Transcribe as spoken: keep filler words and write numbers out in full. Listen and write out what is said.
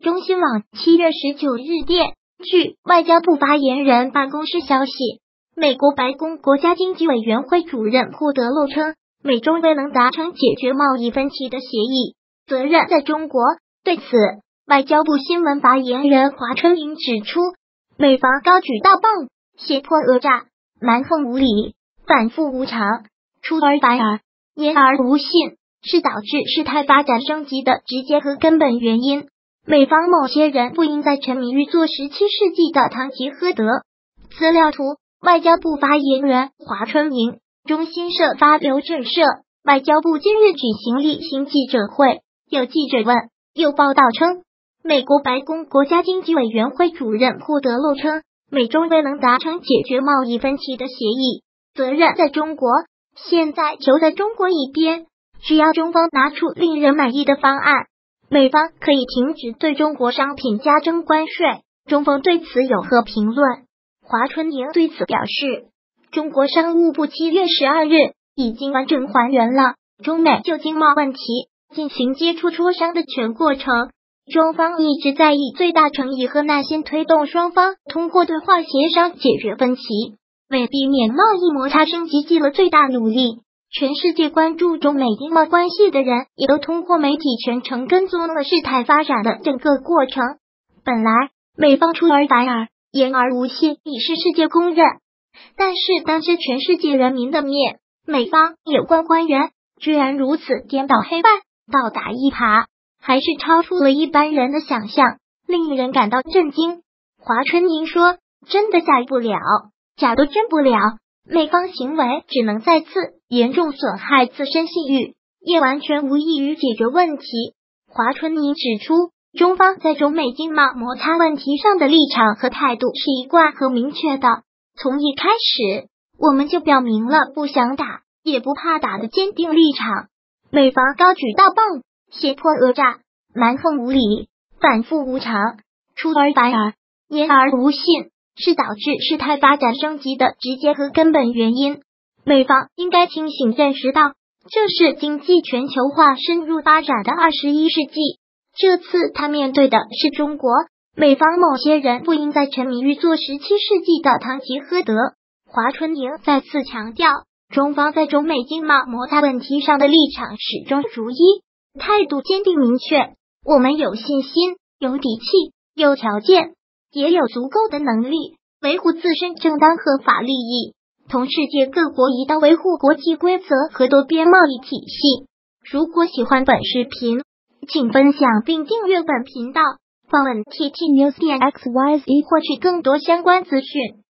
中新网七月十九日电，据外交部发言人办公室消息，美国白宫国家经济委员会主任库德洛称，美中未能达成解决贸易分歧的协议，责任在中国。对此，外交部新闻发言人华春莹指出，美方高举大棒，胁迫讹诈，蛮横无理，反复无常，出尔反尔，言而无信，是导致事态发展升级的直接和根本原因。美方某些人不应再沉迷于做十七世纪的堂吉诃德。资料图，外交部发言人华春莹。中新社发邮震社，外交部近日举行例行记者会，有记者问，有报道称，美国白宫国家经济委员会主任库德洛称，美中未能达成解决贸易分歧的协议，责任在中国，现在球在中国一边，只要中方拿出令人满意的方案，美方可以停止对中国商品加征关税。中方对此有何评论？华春莹对此表示，中国商务部七月十二日已经完整还原了中美就经贸问题进行接触磋商的全过程。中方一直在以最大诚意和耐心推动双方通过对话协商解决分歧，为避免贸易摩擦升级尽了最大努力。全世界关注中美经贸关系的人也都通过媒体全程跟踪了事态发展的整个过程。本来美方出尔反尔，言而无信已是世界公认，但是当着全世界人民的面，美方有关官员居然如此颠倒黑白，倒打一耙，还是超出了一般人的想象，令人感到震惊。华春莹说，真的假不了，假都真不了，美方行为只能再次严重损害自身信誉，也完全无异于解决问题。华春莹指出，中方在中美经贸摩擦问题上的立场和态度是一贯和明确的，从一开始我们就表明了不想打也不怕打的坚定立场。美方高举大棒，胁迫讹诈，蛮横无理，反复无常，出尔反尔，言而无信，是导致事态发展升级的直接和根本原因。美方应该清醒认识到，这是经济全球化深入发展的二十一世纪，这次他面对的是中国。美方某些人不应再沉迷于做十七世纪的堂吉诃德。华春莹再次强调，中方在中美经贸摩擦问题上的立场始终如一，态度坚定明确。我们有信心，有底气，有条件，也有足够的能力维护自身正当合法利益，同世界各国一道维护国际规则和多边贸易体系。如果喜欢本视频，请分享并订阅本频道，访问 T T News 点 X Y Z 获取更多相关资讯。